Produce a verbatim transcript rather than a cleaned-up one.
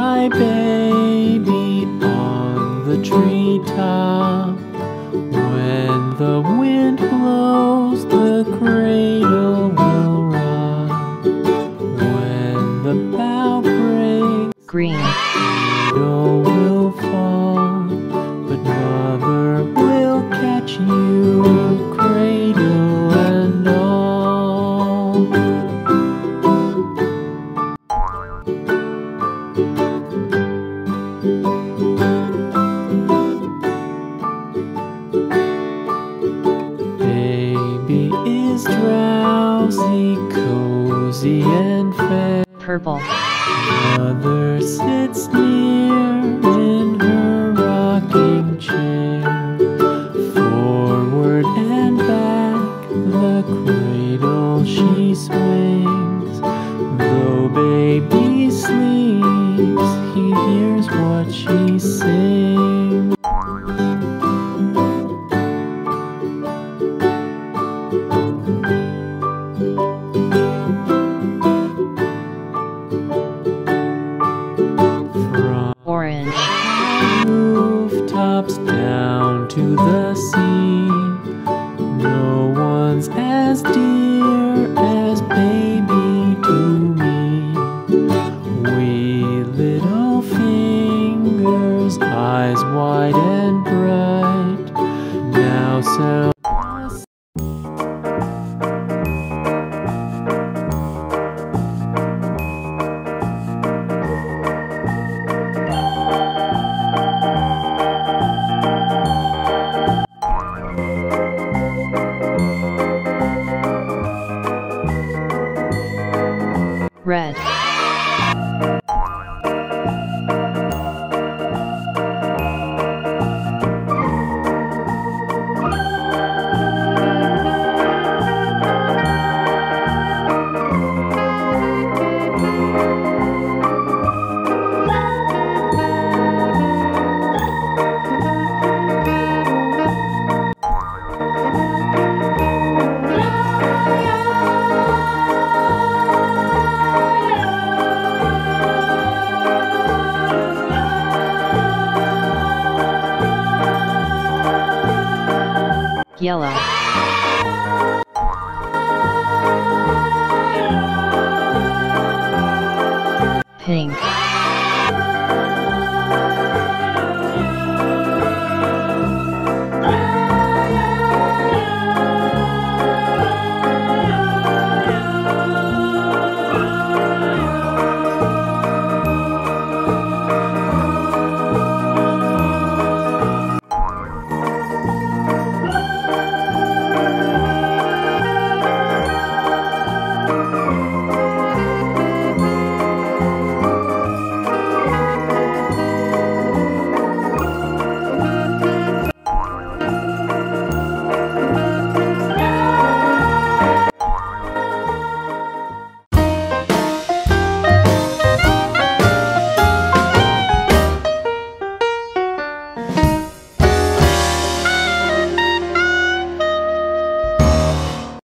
my baby on the treetop. When the wind blows, the cradle will rock. When the bough breaks, green, cradle will fall. But mother will catch you, cradle and all. Baby is drowsy, cozy and fair. purple, Mother sits near in her rocking chair. Forward and back the cradle she swings. Though baby sleeps, he hears what she sings. orange, Rooftops down to the sea. No one's as dear as baby to me. Wee little fingers, eyes wide and bright. Now sound red, yellow,